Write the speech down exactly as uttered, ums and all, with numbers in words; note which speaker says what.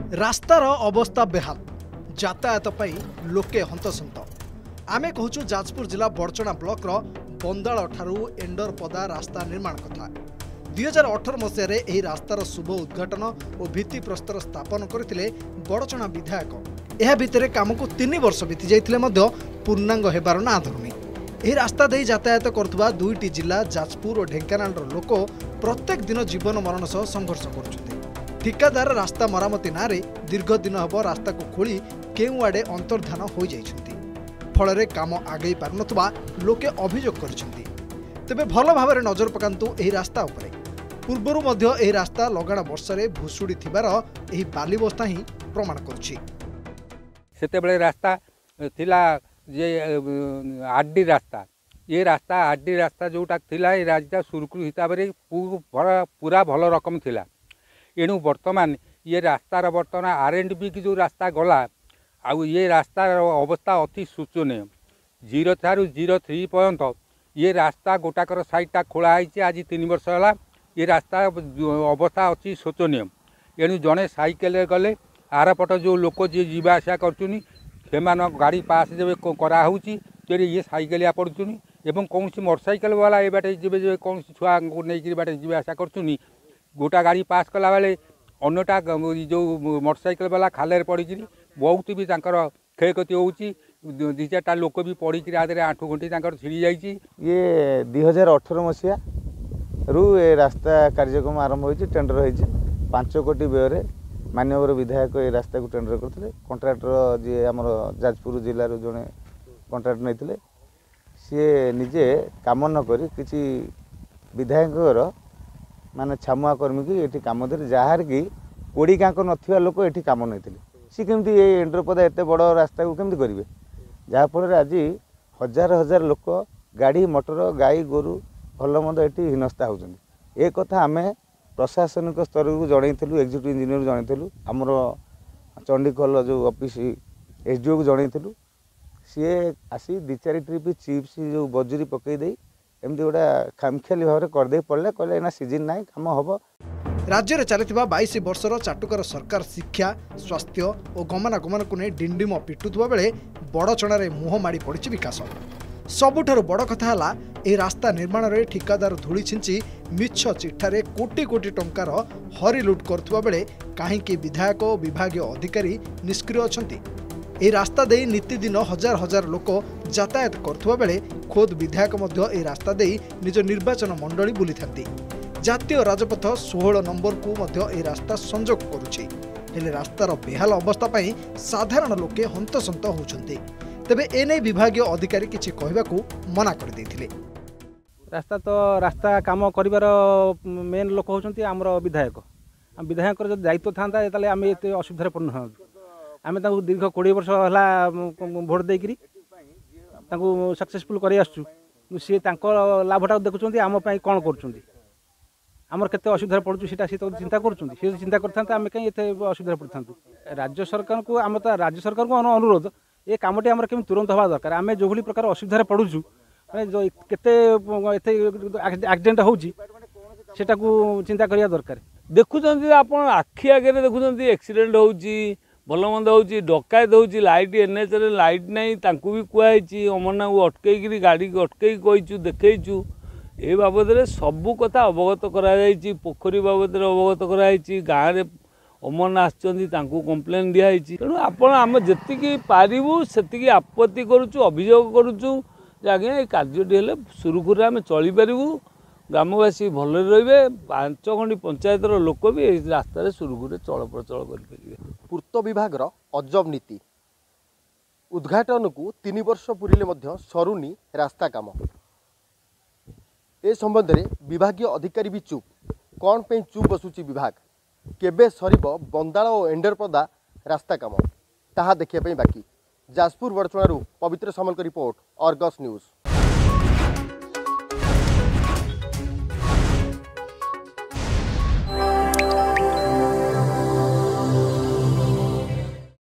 Speaker 1: रास्तार अवस्था बेहाल यातायात पाई लोके हंतसंत आमे कहूँ जाजपुर जिला बड़चना ब्लॉक बंदाल ठारू एंडरपदा रास्ता निर्माण कथा दुई हजार अठर मसीह यह रास्तार शुभ उद्घाटन और भित्ति प्रस्तर स्थापन करते बड़चना विधायक यह भितर काम को तीन वर्ष बीती जाते पूर्णांग होबार ना धरुनी यह रास्ता दे यातायात करुवा दुईटी जिला जाजपुर और ढेंकानाल लोक प्रत्येक दिन जीवन मरण सह संघर्ष कर ठिकादार रास्ता मरामती ना दीर्घ दिन हम रास्ता को खोली केउ आड़े अंतर्धान हो जाइछंती फल काम आगे पार नथुबा लोके अभियोग करछंती तेबे भल भाव नजर पकांतु एही रास्ता उपरे पूर्वरु मध्य एही रास्ता लगाण वर्षरे भुसुड़ी थिबार एही बालीबस्ता ही प्रमाण करुछि।
Speaker 2: सेतेबेले रास्ता थिला जे आरडी रास्ता ये रास्ता आरडी रास्ता जोटा थिला ए रास्ता सुरकुरु हिसाब रे पूरा भल रकम थिला एणु वर्तमान ये रास्तार बर्तमान आर एंड बी की जो रास्ता गला आउ ये रास्तार अवस्था अति शोचनीय जीरो ठारू जीरो थ्री पर्यंत ये रास्ता गोटाकर साइडटा खोला है आज तीन वर्ष है ये रास्ता अवस्था अति शोचनीय एणु जड़े साइकेल गले आरपट जो लोक जी जीवा आसा कर गाड़ी पास जब कराऊँगी तेरे ये साइकेलिया पड़ुन एवं कौन मोटरसाइकेल वाला ये बाटे जब कौन छुआ को लेकिन बाटे जी आसा कर गोटा गाड़ी पास कला बेले अन्यटा जो मोटरसाइकेल वाला खाल पड़ी बहुत भी क्षयक्षति होती दी चार्टा लोक भी पड़ी आदि आंठू घंटी छिड़ी जाइए।
Speaker 3: ये दुई हजार अठर मसीहा रु ए रास्ता कार्यक्रम आरंभ हो टेंडर हो पांच कोटी व्यय माननीय विधायक ये रास्ता को टेंडर करते कंट्राक्टर जी आम जाजपुर जिलूर जड़े कंट्राक्ट नहीं सी निजे काम नक कि विधायक माने छामुआ कर्मी की ये कम दे जार कि कोड़ी कांक नथिया लोक ये कम नहीं सी केमती ये एंड्रपदा एत बड़ रास्ता को केमती करेंगे जहाँफल आज हजार हजार लोक गाड़ी मोटर गाई गोरु भल मंद ये हीनस्था होती एक कथा आम प्रशासनिक स्तर को जनईलु एक्जिक्यूटिव इंजीनियर जनईलु आमर चंडीखोल जो ऑफिस एसडीओ को जनईलु सी आसी दी चार ट्रिप चिप्स जो बजुरी पकईदे एमती गोटा खामखियाली भाव में करदे पड़े कहले सीजन ना कम हम
Speaker 1: राज्य में चलता बाईस वर्षर चाटुकर सरकार शिक्षा स्वास्थ्य और गमनागमन को नहीं डिंडिम पिटुवा बेले बड़चणार मुह माड़ी पड़ी विकास सबुठारु बड़ कथा है यह रास्ता निर्माण में ठिकादार धूली छिंची मिछ चिठारे कोटी कोटी टंकार हरिलुट करुवा बेले कहीं विधायक और विभागीय अधिकारी निष्क्रिय अछंती यह रास्ता दे नीतिदिन हजार हजार लोक यातायात करुवा बेले खोद विधायक ए रास्ता दे निज निर्वाचन मंडली बुली थांती जातीय राजपथ सोलह नंबर को मध्य ए रास्ता संजोग करुछि हेले रास्तार बेहाल अवस्था पाई साधारण लोके हंतसंत होउछंती तेबे एने विभागीय अधिकारी किछि कहबाकू मना कर देथिले।
Speaker 4: रास्ता तो रास्ता काम करिवार मेन लोक होउछंती हमर विधायक हम विधायक जब दायित्व थांता ताले आम एते असुविधा पड़न आम दीर्घ कोड़े वर्ष है भोट देकरी सक्सेसफुल कर आसु सी लाभटा देखुं आम कौन कर आमर केते असुविधा पड़ू सीटा सी तो चिंता कर चिंता करते आम कहीं असुविधा पड़ता राज्य सरकार को आम तो राज्य सरकार को अनुरोध ये कमटी आम केमी तुरंत हवा दरकार आम जो भाई प्रकार असुविधा पड़ूँ जो केते एक्सीडेंट होटा को चिंता करिया दरकार
Speaker 5: देखुं आप आखि आगे देखुं एक्सीडेंट हो भल मंद हो डकायत हो लाइट एनएच लाइट नहीं तांकु भी कहुई अमरना को अटकई गाड़ी को अटकई कहीचु देखु ए बाबद सबू कथा अवगत कर पोखरी बाबद अवगत कर गाँव में अमरना आसचंदी कंप्लेन दिखाई तेणु आपण आम जी पारू से आपत्ति करुचु अभियोग करुचु आज्ञा ये कार्यटी हेल्ले सुरुखुर आम चलीपरू ग्रामवासी भल रे पांच खंडी पंचायतर लोक भी रास्तार सुरुखुर चल प्रचल करेंगे।
Speaker 6: पूर्त विभाग अजब नीति उद्घाटन को तीन वर्ष पूरे सरुनी रास्ता काम ए संबंध में विभागीय अधिकारी भी चुप कौन पे चुप बसुची विभाग केबे सरीब बंदाल और एंडरपदा रास्ता काम ताहा देखिया बाकी। जाजपुर बड़चणारू पवित्र सामल रिपोर्ट अर्गस न्यूज।